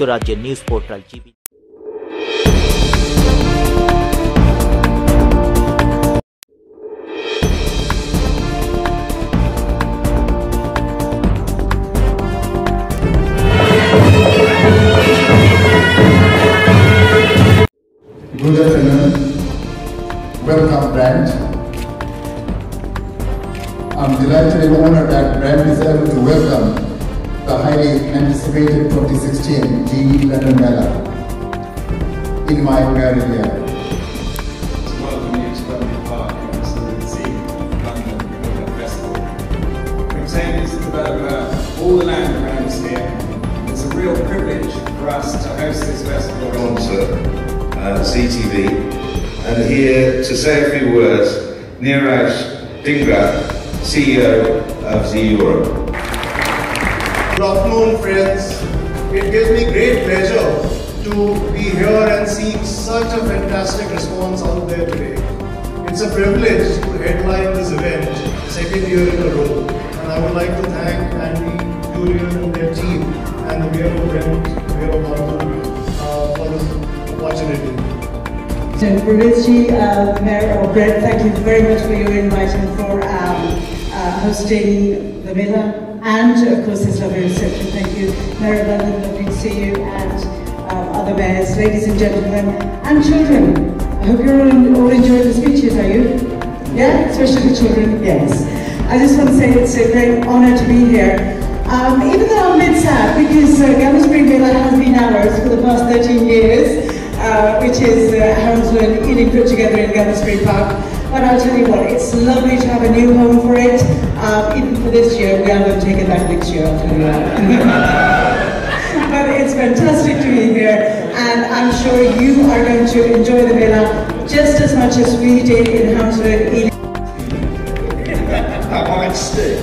যুক্তরাজ্যের news portal GB. Good afternoon. Welcome, brand. I'm delighted and honored that brand is able to welcome the highly anticipated 2016 ZEE London Mela in my very year. To welcome you to Wembley Park and to the ZEE London Mela Festival. We're aiming to develop all the land around us here. It's a real privilege for us to host this festival. Sponsor, ZTV, and here to say a few words, Neeraj Dhingra, CEO of ZEE Europe. Good afternoon, friends. It gives me great pleasure to be here and see such a fantastic response out there today. It's a privilege to headline this event, second year in a row, and I would like to thank Andy, Julian and their team and the Mayor of London for this opportunity. Rizji, Mayor of Brent, thank you very much for your invite and for hosting the Mela and of course this lovely reception. Thank you, Mayor of London, lovely to see you, and other mayors, ladies and gentlemen, and children. I hope you're all enjoying the speeches, are you? Yeah, especially the children, yes. I just want to say it's a great honour to be here. Even though I'm a bit sad because Gamblesbury Mela has been ours for the past 13 years, which is Hounslow and Ealing put together in Gamblesbury Park. But I'll tell you what, it's lovely to have a new home for it. Even for this year, we are going to take it back next year, I'll tell you that. But it's fantastic to be here, and I'm sure you are going to enjoy the Mela just as much as we did in Hounslow and Ealing. That might stick.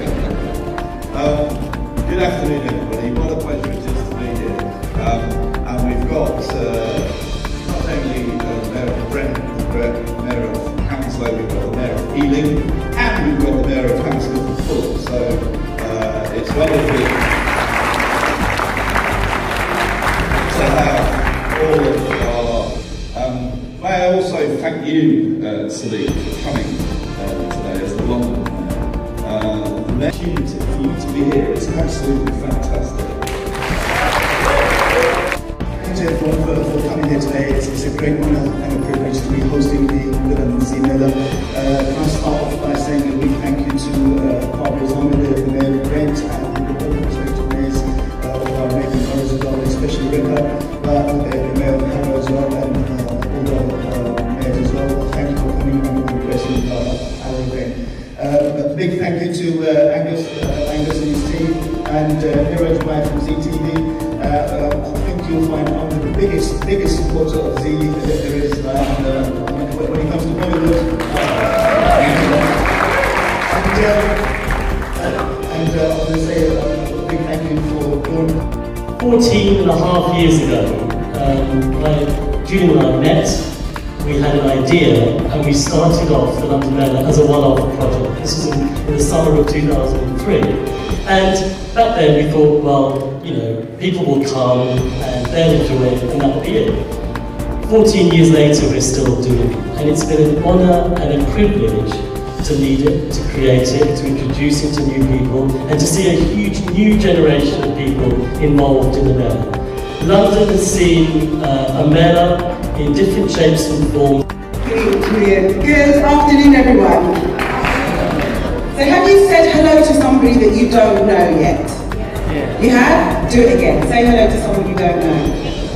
Good afternoon, everybody. What a pleasure it is to be here. And we've got not only the Mayor of Brent, the Mayor of Hounslow, we've got the Mayor of Ealing, and we've got the Mayor of Hounslow and Full. So it's wonderful to have all of our. May I also thank you, Celine, for coming today as the London Mayor. The opportunity for you to be here is absolutely fantastic. Thank you everyone for coming here today. It's a great honour and a privilege to be hosting the London ZEE Mela. Can I start off by saying a big thank you to Barbara Zommer, the Mayor of Brent, and all the respective mayors of our neighbouring boroughs as well, especially Rebecca, the Mayor of Harrow as well, and all the mayors as well. Thank you for coming and requesting our event. A big thank you to Angus and his team, and Neeraj from ZTV. I think you'll find I'm the biggest supporter of ZEE that there is when it comes to Bollywood. And I want to say a big thank you for going. 14 and a half years ago, Julian and I met. We had an idea and we started off the London Mela as a one-off project. This was in the summer of 2003. And back then we thought, well, you know, people will come and they'll enjoy it and that will be it. 14 years later we're still doing it. And it's been an honour and a privilege to lead it, to create it, to introduce it to new people, and to see a huge new generation of people involved in the Mela. London has seen a Mela in different shapes and forms. Brilliant. Good afternoon, everyone. So have you said hello to somebody that you don't know yet? Yeah. You have? Do it again. Say hello to someone you don't know.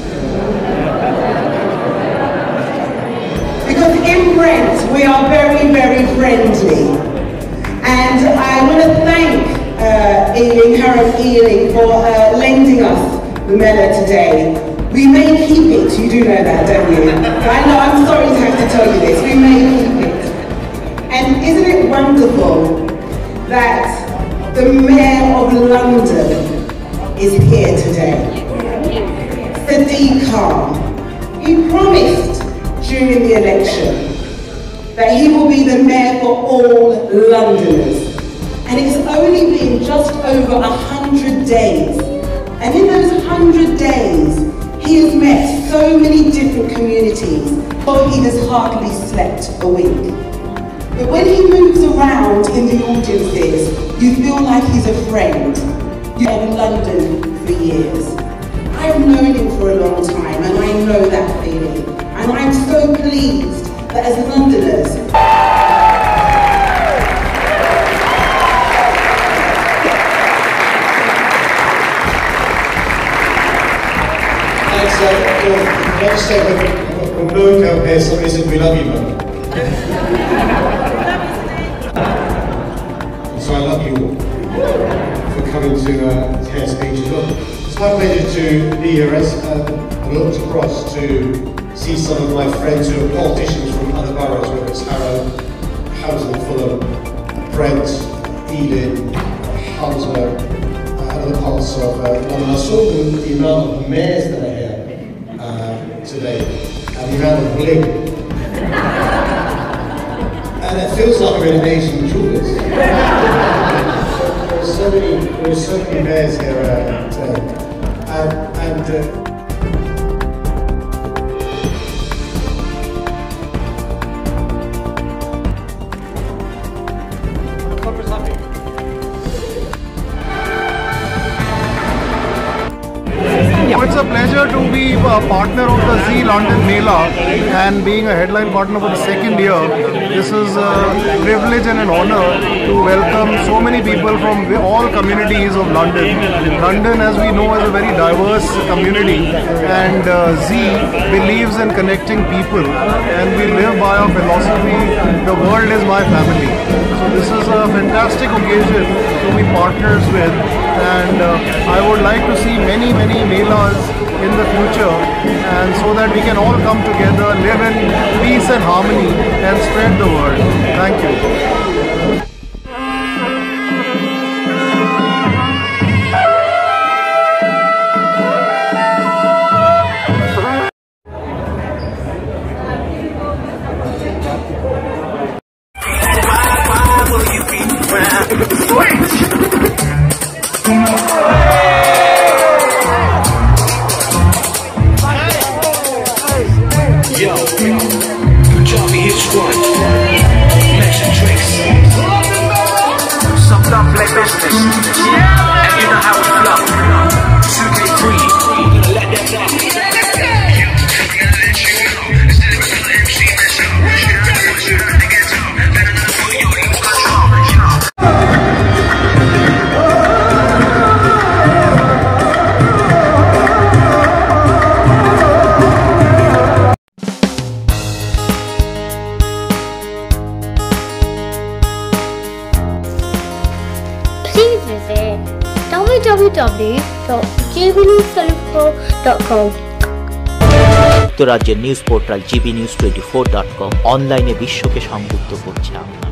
Because in Brent, we are very, very friendly. And I want to thank Harrow Ealing for lending us the Mela today. We may keep it, you do know that, don't you? I know, I'm sorry to have to tell you this, we may keep it. And isn't it wonderful that the Mayor of London is here today? Sadiq Khan. He promised during the election that he will be the Mayor for all Londoners. And it's only been just over 100 days And in those 100 days, he has met so many different communities, but he has hardly slept a wink. But when he moves around in the audiences, you feel like he's a friend. You've been in London for years. I have known him for a long time, and I know that feeling. And I'm so pleased that as Londoners, Let's say when Blue come here, somebody said we love you, man. So I love you all for coming to hear speeches. Look, it's my pleasure to be here as I looked across to see some of my friends who are politicians from other boroughs, whether it's Harrow, Hounslow, Fulham, Brent, Ealing, Hounslow, other parts of London. I saw the amount of mayors that are here today, and the amount of bling. And it feels like we're in Asian jewelers. There are so many mayors here today. It's a pleasure to be a partner of the ZEE London Mela and being a headline partner for the second year. This is a privilege and an honor to welcome so many people from all communities of London. London, as we know, is a very diverse community, and ZEE believes in connecting people, and we live by our philosophy, the world is my family. So this is a fantastic occasion to be partners with, and I would like to see many melas in the future, and so that we can all come together, live in peace and harmony, and spread the word. Thank you. Yo, Rakib H Ruhel, Magic tricks. Some dumb play business, and you know how we flow. 2K3, gonna let them know. Please visit www.gbnewscentral.com. যুক্তরাজ্যের news portal gbnews24.com অনলাইনে বিশ্বকে সংযুক্ত করছে আমরা।